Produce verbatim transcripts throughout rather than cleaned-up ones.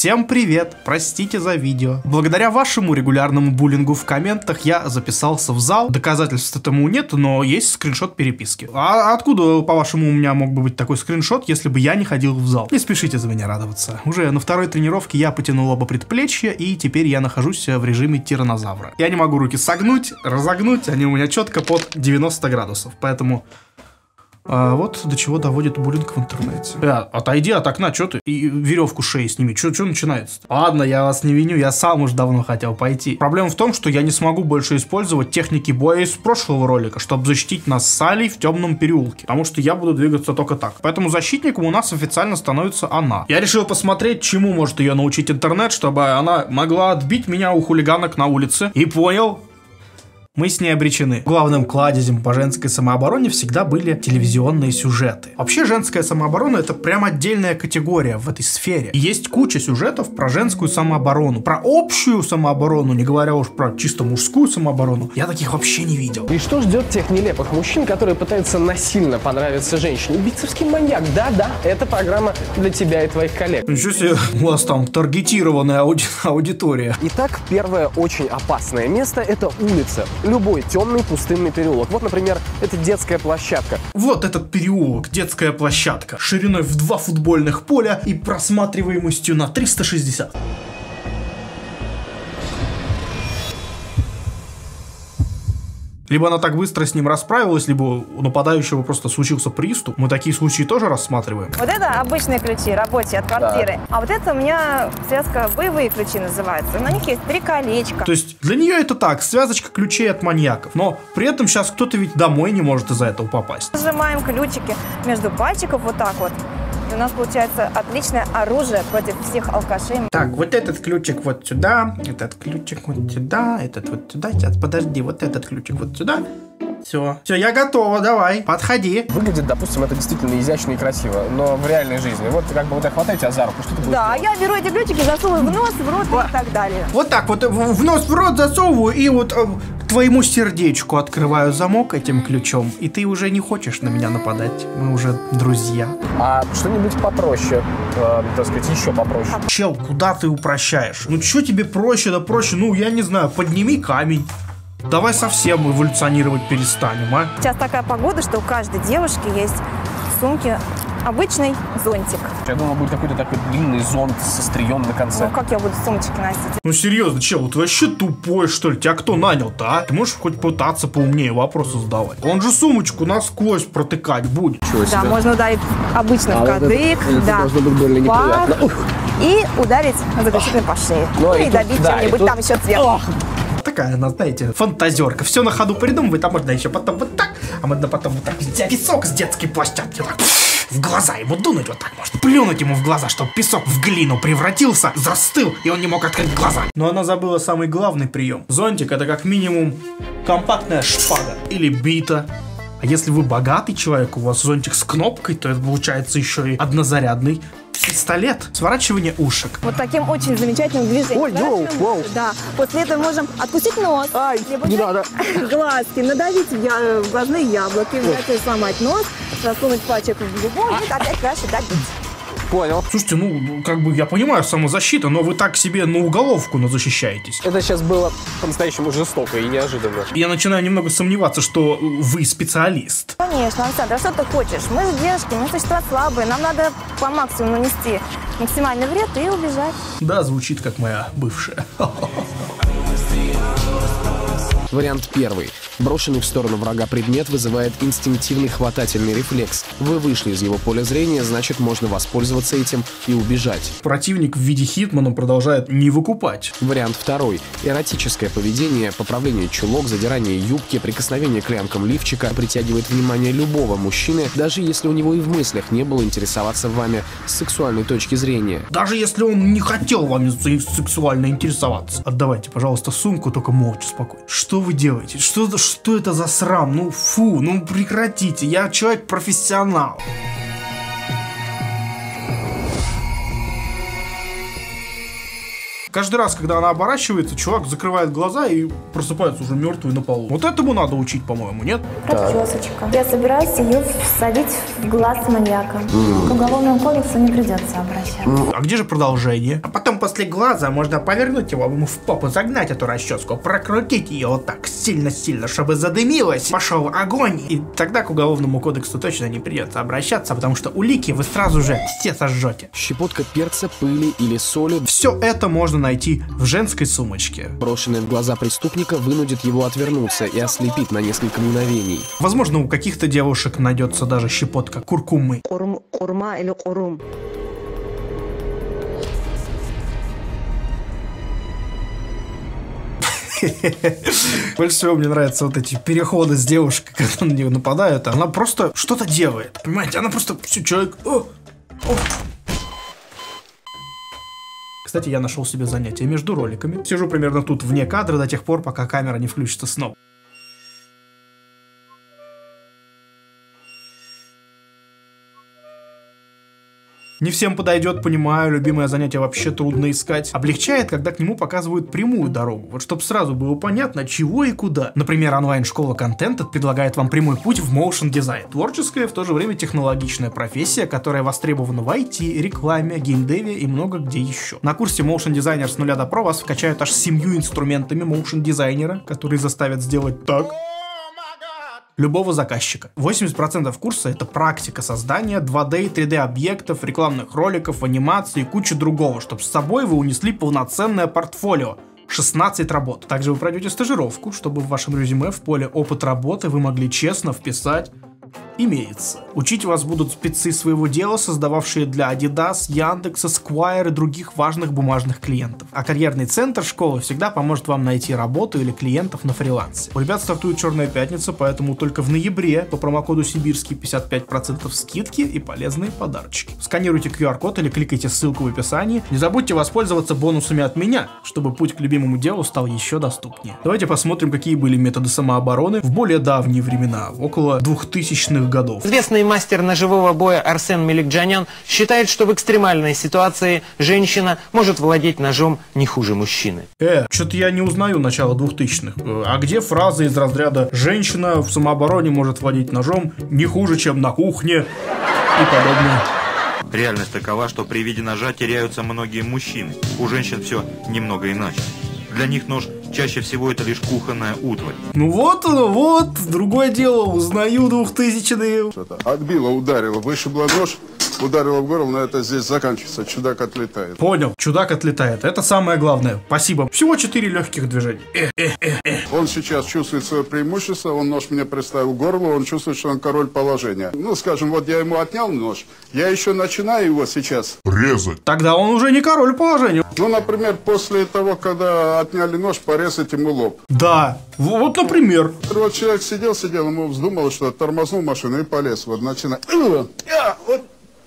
Всем привет! Простите за видео. Благодаря вашему регулярному буллингу в комментах я записался в зал. Доказательств этому нет, но есть скриншот переписки. А откуда, по-вашему, у меня мог бы быть такой скриншот, если бы я не ходил в зал? Не спешите за меня радоваться. Уже на второй тренировке я потянул оба предплечья, и теперь я нахожусь в режиме тираннозавра. Я не могу руки согнуть, разогнуть, они у меня четко под девяносто градусов, поэтому... А вот до чего доводит буллинг в интернете. Э, отойди от окна, что ты? И веревку шеи сними. Что начинается-то? Ладно, я вас не виню, я сам уж давно хотел пойти. Проблема в том, что я не смогу больше использовать техники боя из прошлого ролика, чтобы защитить нас с Алей в темном переулке. Потому что я буду двигаться только так. Поэтому защитником у нас официально становится она. Я решил посмотреть, чему может ее научить интернет, чтобы она могла отбить меня у хулиганок на улице. И понял... Мы с ней обречены. Главным кладезем по женской самообороне всегда были телевизионные сюжеты. Вообще женская самооборона — это прям отдельная категория в этой сфере. И есть куча сюжетов про женскую самооборону. Про общую самооборону, не говоря уж про чисто мужскую самооборону, я таких вообще не видел. И что ждет тех нелепых мужчин, которые пытаются насильно понравиться женщине? Бицепский маньяк, да-да, это программа для тебя и твоих коллег. Ничего себе, у вас там таргетированная ауди аудитория. Итак, первое очень опасное место — это улица. Любой темный пустынный переулок. Вот, например, это детская площадка. Вот этот переулок, детская площадка, шириной в два футбольных поля и просматриваемостью на триста шестьдесят. Либо она так быстро с ним расправилась, либо у нападающего просто случился приступ. Мы такие случаи тоже рассматриваем. Вот это обычные ключи, рабочие от квартиры. Да. А вот это у меня связка боевые ключи называется. На них есть три колечка. То есть для нее это так, связочка ключей от маньяков. Но при этом сейчас кто-то ведь домой не может из-за этого попасть. Нажимаем ключики между пальчиков вот так вот. У нас получается отличное оружие против всех алкашей. Так, вот этот ключик вот сюда, этот ключик вот сюда, этот вот сюда. Сейчас, подожди, вот этот ключик вот сюда. Все, все, я готова, давай, подходи. Выглядит, допустим, это действительно изящно и красиво, но в реальной жизни, вот как бы вот я хватаю тебя за руку, что ты будешь Да, делать? я беру эти ключики, засовываю в нос, в рот вот. И так далее. Вот так вот в, в нос, в рот засовываю и вот э, твоему сердечку открываю замок этим ключом, и ты уже не хочешь на меня нападать, мы уже друзья. А что-нибудь попроще, э, так сказать, еще попроще. Чел, куда ты упрощаешь? Ну что тебе проще, да проще, ну я не знаю, подними камень. Давай совсем эволюционировать перестанем, а? Сейчас такая погода, что у каждой девушки есть в сумке обычный зонтик. Я думал, будет какой-то такой длинный зонт со стрием на конце. Ну как я буду сумочки носить? Ну серьезно, чел, ты вообще тупой, что ли? Тебя кто нанял-то, а? Ты можешь хоть пытаться поумнее вопросы задавать? Он же сумочку насквозь протыкать будет. Чего да, себе? Можно ударить обычно а в кадык, вот это, да, это должно быть больно неприятно. И ударить заключительно по шее. Ну, ну и, и тут, добить да, чем-нибудь тут... там еще сверху. Такая она, знаете, фантазерка. Все на ходу придумывает, а можно еще потом вот так, а можно потом вот так взять песок с детской площадки, так, в глаза ему дунуть вот так, может, плюнуть ему в глаза, чтобы песок в глину превратился, застыл, и он не мог открыть глаза. Но она забыла самый главный прием. Зонтик — это как минимум компактная шпага или бита. А если вы богатый человек, у вас зонтик с кнопкой, то это получается еще и однозарядный пистолет. Сворачивание ушек. Вот таким очень замечательным движением. Ой, йоу, вау. Да. После этого можем откусить нос. Ай, не надо. Глазки, надавить в, я... в глазные яблоки, взять и сломать нос, засунуть пальчик в губу и опять дальше добить. Понял. Слушайте, ну, как бы я понимаю, самозащита, но вы так себе на уголовку защищаетесь. Это сейчас было по-настоящему жестоко и неожиданно. Я начинаю немного сомневаться, что вы специалист. Конечно, Александр, а что ты хочешь? Мы же девушки, мы существа слабые, нам надо по максимуму нанести максимальный вред и убежать. Да, звучит как моя бывшая. Вариант первый. Брошенный в сторону врага предмет вызывает инстинктивный хватательный рефлекс. Вы вышли из его поля зрения, значит, можно воспользоваться этим и убежать. Противник в виде Хитмана продолжает не выкупать. Вариант второй. Эротическое поведение, поправление чулок, задирание юбки, прикосновение к лямкам лифчика притягивает внимание любого мужчины, даже если у него и в мыслях не было интересоваться вами с сексуальной точки зрения. Даже если он не хотел вами сексуально интересоваться. Отдавайте, пожалуйста, сумку, только молча, спокойно. Что вы делаете? Что, что это за срам? Ну фу, ну прекратите. Я человек-профессионал. Каждый раз, когда она оборачивается, чувак закрывает глаза и просыпается уже мертвый на полу. Вот этому надо учить, по-моему, нет? Прочесочка. Я собираюсь ее всадить в глаз маньяка. Mm. К уголовному кодексу не придется обращаться. Mm. А где же продолжение? А потом после глаза можно повернуть его ему в попу, загнать эту расческу, прокрутить ее вот так сильно-сильно, чтобы задымилось, пошел огонь. И тогда к уголовному кодексу точно не придется обращаться, потому что улики вы сразу же все сожжете. Щепотка перца, пыли или соли. Все это можно найти в женской сумочке. Брошенная в глаза преступника вынудит его отвернуться и ослепит на несколько мгновений. Возможно, у каких-то девушек найдется даже щепотка куркумы. Курм, курма или курум. Больше всего мне нравятся вот эти переходы с девушкой, когда на нее нападают. Она просто что-то делает, понимаете? Она просто все, человек... О, о. Кстати, я нашел себе занятие между роликами. Сижу примерно тут вне кадра до тех пор, пока камера не включится снова. Не всем подойдет, понимаю, любимое занятие вообще трудно искать. Облегчает, когда к нему показывают прямую дорогу, вот чтобы сразу было понятно, чего и куда. Например, онлайн-школа Contented предлагает вам прямой путь в motion дизайн. Творческая, в то же время технологичная профессия, которая востребована в ай ти, рекламе, геймдеве и много где еще. На курсе Motion Designer с нуля до про вас вкачают аж семью инструментами motion дизайнера, которые заставят сделать так. Любого заказчика. восемьдесят процентов курса — это практика создания два дэ и три дэ объектов, рекламных роликов, анимации и куча другого, чтобы с собой вы унесли полноценное портфолио. шестнадцать работ. Также вы пройдете стажировку, чтобы в вашем резюме в поле «Опыт работы» вы могли честно вписать «Имеется». Учить вас будут спецы своего дела, создававшие для Adidas, Яндекса, Squire и других важных бумажных клиентов. А карьерный центр школы всегда поможет вам найти работу или клиентов на фрилансе. У ребят стартует Черная пятница, поэтому только в ноябре по промокоду Сибирский пятьдесят пять процентов скидки и полезные подарочки. Сканируйте ку ар код или кликайте ссылку в описании. Не забудьте воспользоваться бонусами от меня, чтобы путь к любимому делу стал еще доступнее. Давайте посмотрим, какие были методы самообороны в более давние времена, около двухтысячных годов. Известный мастер ножевого боя Арсен Меликджанян считает, что в экстремальной ситуации женщина может владеть ножом не хуже мужчины. Э, что-то я не узнаю начало двухтысячных. А где фразы из разряда «женщина в самообороне может владеть ножом не хуже, чем на кухне» и подобное? Реальность такова, что при виде ножа теряются многие мужчины. У женщин все немного иначе. Для них нож чаще всего это лишь кухонная утварь. Ну вот оно, вот, другое дело, узнаю двухтысячные. Отбила, ударила, вышибла нож, ударила в горло, но это здесь заканчивается, чудак отлетает. Понял, чудак отлетает, это самое главное, спасибо. Всего четыре легких движения. Э, э, э, э. Он сейчас чувствует свое преимущество, он нож мне приставил к горлу, он чувствует, что он король положения. Ну, скажем, вот я ему отнял нож, я еще начинаю его сейчас резать. Тогда он уже не король положения. Ну, например, после того, когда отняли нож, порезать ему лоб. Да, вот, например. Вот человек сидел, сидел, ему вздумал, что тормознул машину и полез. Вот начинает. Вот.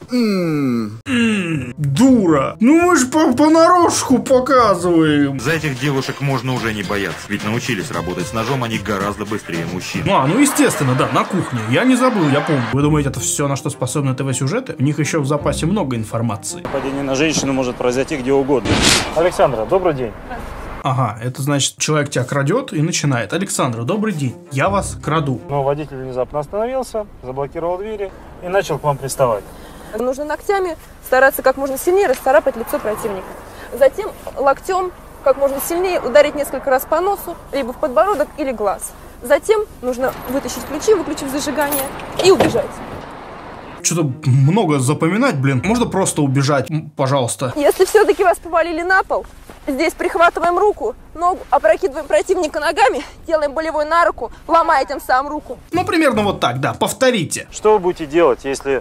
М-м. М-м, дура. Ну мы же по понарошку показываем. За этих девушек можно уже не бояться, ведь научились работать с ножом они гораздо быстрее мужчин. Ну, а, ну естественно, да, на кухне. Я не забыл, я помню. Вы думаете, это все, на что способны ТВ-сюжеты? У них еще в запасе много информации. Нападение на женщину может произойти где угодно. Александра, добрый день. Ага, это значит, человек тебя крадет и начинает. Александра, добрый день, я вас краду. Но водитель внезапно остановился, заблокировал двери и начал к вам приставать. Нужно ногтями стараться как можно сильнее расцарапать лицо противника. Затем локтем как можно сильнее ударить несколько раз по носу, либо в подбородок или глаз. Затем нужно вытащить ключи, выключив зажигание, и убежать. Что-то много запоминать, блин. Можно просто убежать, пожалуйста. Если все-таки вас повалили на пол, здесь прихватываем руку, ногу, опрокидываем противника ногами, делаем болевой на руку, ломая тем самым руку. Ну, примерно вот так, да, повторите. Что вы будете делать, если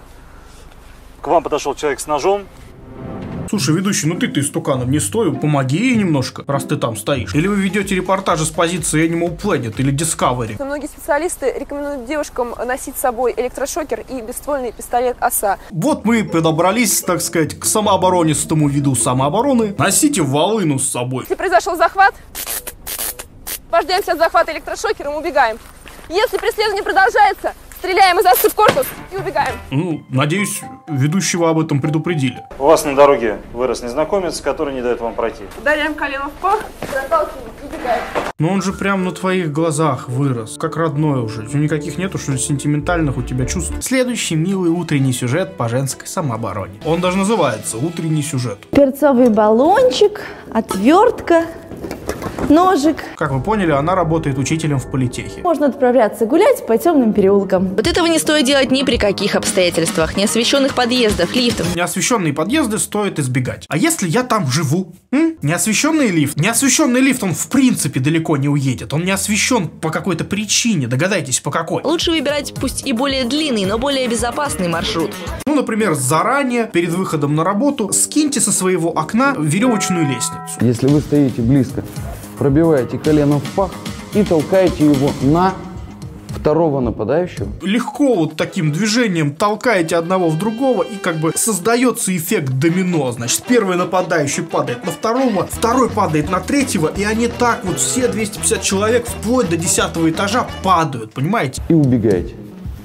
к вам подошел человек с ножом? Слушай, ведущий, ну ты-то истуканом не стой, помоги ей немножко, раз ты там стоишь. Или вы ведете репортажи с позиции Animal Planet или Discovery. Многие специалисты рекомендуют девушкам носить с собой электрошокер и бесствольный пистолет ОСА. Вот мы подобрались, так сказать, к самооборонистому виду самообороны. Носите волыну с собой. Если произошел захват, освобождаемся от захвата электрошокером, убегаем. Если преследование продолжается, Стреляем из осы в корпус и убегаем. Ну, надеюсь, ведущего об этом предупредили. У вас на дороге вырос незнакомец, который не дает вам пройти. Ударяем колено в пах, проталкиваем и убегаем. Но он же прям на твоих глазах вырос, как родной уже. У никаких нету, что ли, сентиментальных у тебя чувств. Следующий милый утренний сюжет по женской самообороне. Он даже называется «Утренний сюжет». Перцовый баллончик, отвертка, ножик. Как вы поняли, она работает учителем в политехе. Можно отправляться гулять по темным переулкам. Вот этого не стоит делать ни при каких обстоятельствах. Неосвещенных подъездах, лифтов. Неосвещенные подъезды стоит избегать. А если я там живу? М? Неосвещенный лифт. Неосвещенный лифт, он в принципе далеко не уедет. Он не освещен по какой-то причине. Догадайтесь, по какой. Лучше выбирать пусть и более длинный, но более безопасный маршрут. Ну, например, заранее, перед выходом на работу, скиньте со своего окна веревочную лестницу. Если вы стоите близко, пробиваете колено в пах и толкаете его на второго нападающего. Легко вот таким движением толкаете одного в другого, и как бы создается эффект домино. Значит, первый нападающий падает на второго, второй падает на третьего, и они так вот все двести пятьдесят человек вплоть до десятого этажа падают, понимаете? И убегаете.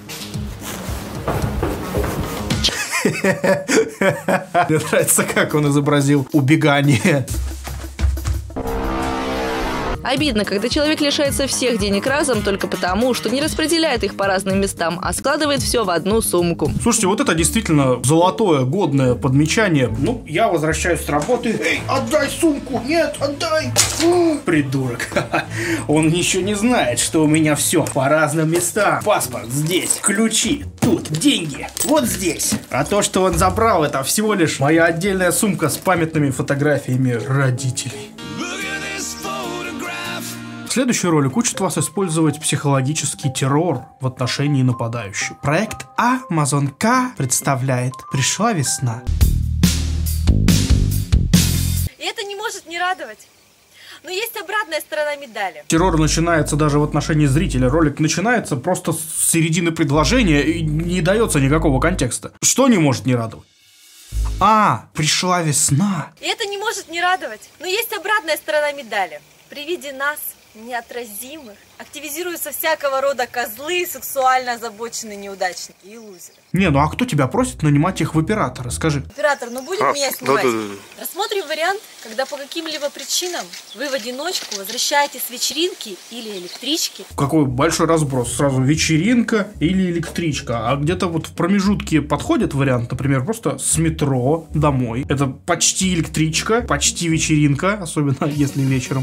Мне нравится, как он изобразил убегание. Обидно, когда человек лишается всех денег разом только потому, что не распределяет их по разным местам, а складывает все в одну сумку. Слушайте, вот это действительно золотое, годное подмечание. Ну, я возвращаюсь с работы. Эй, отдай сумку! Нет, отдай! Фу, придурок. Он еще не знает, что у меня все по разным местам. Паспорт здесь, ключи тут, деньги вот здесь. А то, что он забрал, это всего лишь моя отдельная сумка с памятными фотографиями родителей. Следующий ролик учит вас использовать психологический террор в отношении нападающих. Проект Amazon K представляет «Пришла весна». И это не может не радовать. Но есть обратная сторона медали. Террор начинается даже в отношении зрителя. Ролик начинается просто с середины предложения и не дается никакого контекста. Что не может не радовать? А, пришла весна. И это не может не радовать. Но есть обратная сторона медали. При виде нас, неотразимых, активизируются всякого рода козлы, сексуально озабоченные неудачники и лузеры. Не, ну а кто тебя просит нанимать их в оператора, скажи? Оператор, ну будет а, меня снимать? Да, да, да. Рассмотрим вариант, когда по каким-либо причинам вы в одиночку возвращаетесь с вечеринки или электрички. Какой большой разброс. Сразу вечеринка или электричка. А где-то вот в промежутке подходит вариант, например, просто с метро домой. Это почти электричка, почти вечеринка, особенно если вечером.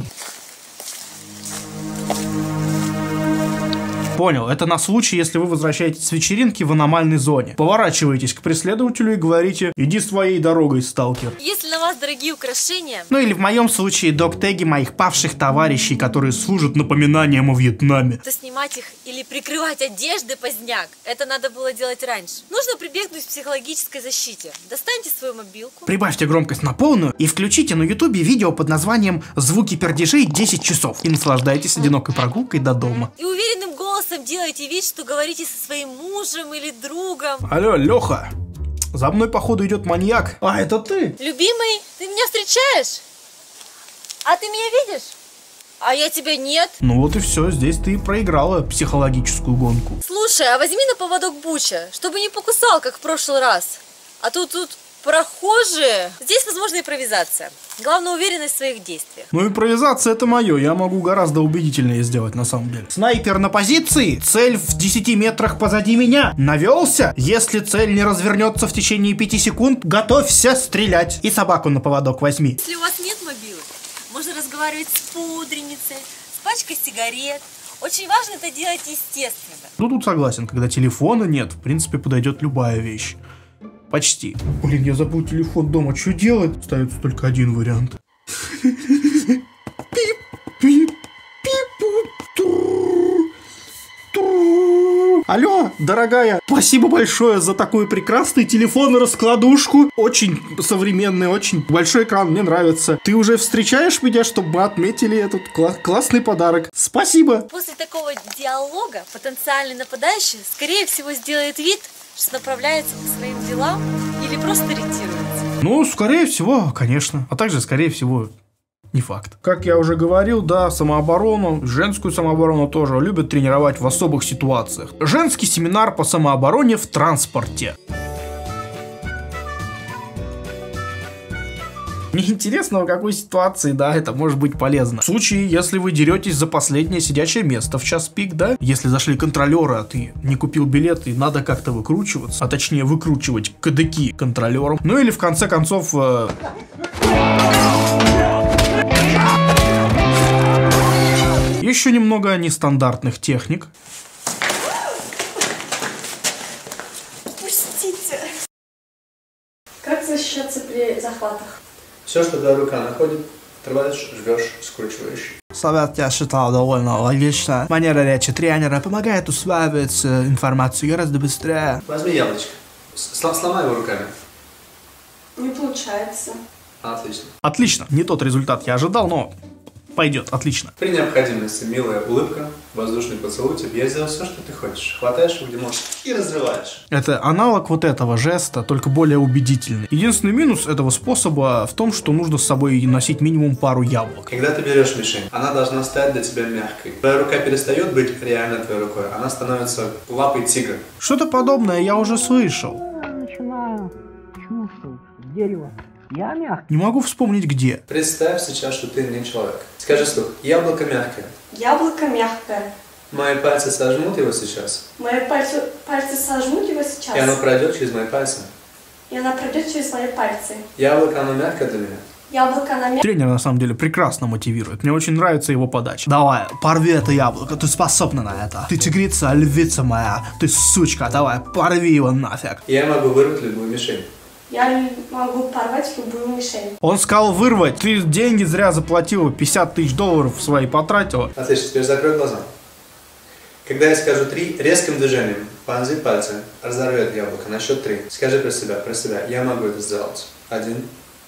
Понял, это на случай, если вы возвращаетесь с вечеринки в аномальной зоне. Поворачиваетесь к преследователю и говорите: иди своей дорогой, сталкер. Если на вас дорогие украшения... Ну или в моем случае док-теги моих павших товарищей, которые служат напоминанием о Вьетнаме. То снимать их или прикрывать одежды поздняк, это надо было делать раньше. Нужно прибегнуть к психологической защите. Достаньте свою мобилку. Прибавьте громкость на полную и включите на ютубе видео под названием «Звуки пердежей десять часов». И наслаждайтесь одинокой прогулкой до дома. И уверенным голосом делайте вид, что говорите со своим мужем или другом. Алло, Леха, за мной походу идет маньяк. А, это ты? Любимый, ты меня встречаешь? А ты меня видишь? А я тебя нет. Ну вот и все, здесь ты проиграла психологическую гонку. Слушай, а возьми на поводок Буча, чтобы не покусал, как в прошлый раз. А тут тут прохожие. Здесь возможна импровизация. Главное, уверенность в своих действиях. Ну, импровизация это мое, я могу гораздо убедительнее сделать на самом деле. Снайпер на позиции, цель в десяти метрах позади меня. Навелся, если цель не развернется в течение пяти секунд, готовься стрелять. И собаку на поводок возьми. Если у вас нет мобилы, можно разговаривать с пудреницей, с пачкой сигарет. Очень важно это делать естественно. Ну, тут согласен, когда телефона нет, в принципе, подойдет любая вещь. Почти. Блин, я забыл телефон дома. Что делать? Остается только один вариант. Алло, дорогая, спасибо большое за такой прекрасный телефон и раскладушку. Очень современный, очень большой экран, мне нравится. Ты уже встречаешь меня, чтобы мы отметили этот кла- классный подарок? Спасибо. После такого диалога потенциальный нападающий, скорее всего, сделает вид, что направляется по своим делам или просто ретируется. Ну, скорее всего, конечно. А также, скорее всего, Не факт. Как я уже говорил, да, самооборону, женскую самооборону тоже любят тренировать в особых ситуациях. Женский семинар по самообороне в транспорте. Мне интересно, в какой ситуации, да, это может быть полезно. В случае, если вы деретесь за последнее сидячее место в час пик, да, если зашли контролеры, а ты не купил билет и надо как-то выкручиваться, а точнее выкручивать кадыки контролерам, ну или в конце концов... Э... Еще немного нестандартных техник. Пустите! Как защищаться при захватах? Все, что твоя рука находит, отрываешь, жмешь, скручиваешь. Совет я считал довольно логично. Манера речи тренера помогает усваивать информацию гораздо быстрее. Возьми яблочко. Сломай его руками. Не получается. Отлично. Отлично. Не тот результат я ожидал, но пойдет. Отлично. При необходимости милая улыбка, воздушный поцелуй, тебе я сделал все, что ты хочешь. Хватаешь его, где можешь, и разрываешь. Это аналог вот этого жеста, только более убедительный. Единственный минус этого способа в том, что нужно с собой носить минимум пару яблок. Когда ты берешь мишень, она должна стать для тебя мягкой. Твоя рука перестает быть реально твоей рукой, она становится лапой тигра. Что-то подобное я уже слышал. Я начинаю чувствовать дерево. Я мягкий. Не могу вспомнить где. Представь сейчас, что ты не человек. Скажи вслух, яблоко мягкое. Яблоко мягкое. Мои пальцы сожмут его сейчас. Мои пальцы, пальцы сожмут его сейчас. И оно пройдет через мои пальцы. И оно пройдет через мои пальцы. Яблоко, оно мягкое для меня. Яблоко, оно мягкое. Тренер на самом деле прекрасно мотивирует. Мне очень нравится его подача. Давай, порви это яблоко, ты способна на это. Ты тигрица, львица моя. Ты сучка, давай, порви его нафиг. Я могу вырвать любую мишень. Я могу порвать любую мишень. Он сказал вырвать. Ты деньги зря заплатила, пятьдесят тысяч долларов свои потратила. Отлично, теперь закрой глаза. Когда я скажу три, резким движением пронзи пальцы, разорви это яблоко на счет три. Скажи про себя, про себя, я могу это сделать. Один.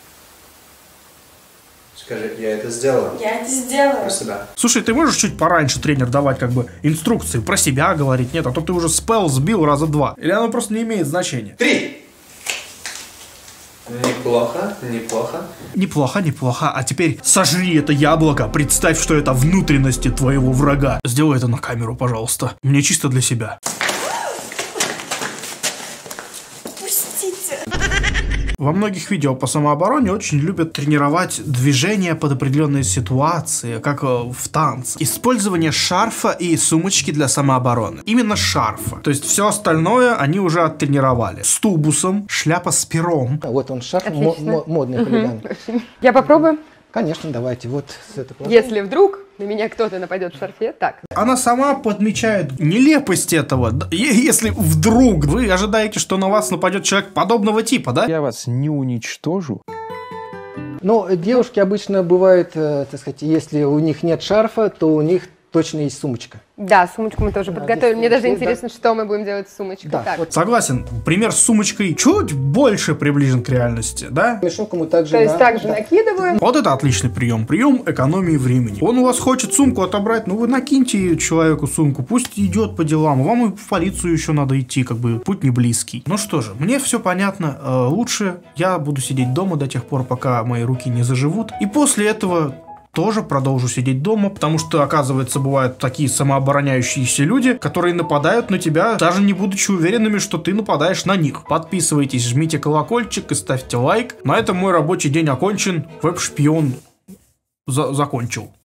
Скажи, я это сделала. Я это сделала. Про себя. Слушай, ты можешь чуть пораньше, тренер, давать как бы инструкции про себя говорить? Нет, а то ты уже спел сбил раза два. Или оно просто не имеет значения? Три! Неплохо, неплохо. Неплохо, неплохо. А теперь сожри это яблоко. Представь, что это внутренности твоего врага. Сделай это на камеру, пожалуйста. Мне чисто для себя. Пустите. Во многих видео по самообороне очень любят тренировать движения под определенные ситуации, как в танце. Использование шарфа и сумочки для самообороны. Именно шарфа. То есть все остальное они уже оттренировали. С тубусом, шляпа с пером. Вот он шарф, модный хулиган. Я попробую? Конечно, давайте. Вот с этой положения. Если вдруг на меня кто-то нападет в шарфе, так. Она сама подмечает нелепость этого. Если вдруг вы ожидаете, что на вас нападет человек подобного типа, да? Я вас не уничтожу. Но девушки обычно бывают, так сказать, если у них нет шарфа, то у них точно есть сумочка. Да, сумочку мы тоже да, подготовили. Мне даже да. интересно, что мы будем делать с сумочкой. Да, так. вот. Согласен. Пример с сумочкой чуть больше приближен к реальности, да? Мешок мы также То есть на... также да. накидываем. Вот это отличный прием. Прием экономии времени. Он у вас хочет сумку отобрать, ну вы накиньте человеку сумку, пусть идет по делам. Вам и в полицию еще надо идти, как бы путь не близкий. Ну что же, мне все понятно. Лучше я буду сидеть дома до тех пор, пока мои руки не заживут. И после этого тоже продолжу сидеть дома, потому что, оказывается, бывают такие самообороняющиеся люди, которые нападают на тебя, даже не будучи уверенными, что ты нападаешь на них. Подписывайтесь, жмите колокольчик и ставьте лайк. На этом мой рабочий день окончен. Веб-шпион за- закончил.